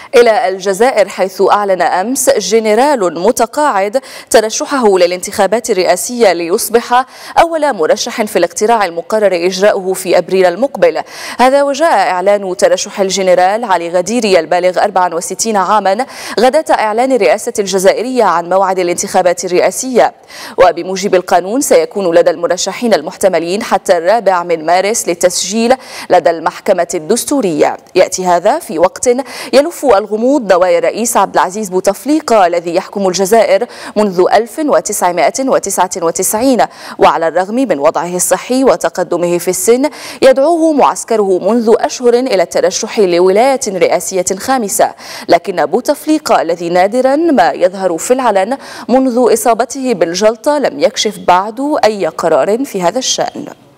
إلى الجزائر، حيث أعلن أمس جنرال متقاعد ترشحه للانتخابات الرئاسية ليصبح أول مرشح في الاقتراع المقرر إجراؤه في أبريل المقبل. هذا وجاء إعلان ترشح الجنرال علي غديري البالغ 64 عاما غداة إعلان الرئاسة الجزائرية عن موعد الانتخابات الرئاسية. وبموجب القانون سيكون لدى المرشحين المحتملين حتى 4 مارس للتسجيل لدى المحكمة الدستورية. يأتي هذا في وقت يلف الغموض نوايا الرئيس عبد العزيز بوتفليقة الذي يحكم الجزائر منذ 1999، وعلى الرغم من وضعه الصحي وتقدمه في السن يدعوه معسكره منذ أشهر إلى الترشح لولاية رئاسية خامسة. لكن بوتفليقة الذي نادرا ما يظهر في العلن منذ إصابته بالجلطة لم يكشف بعد أي قرار في هذا الشأن.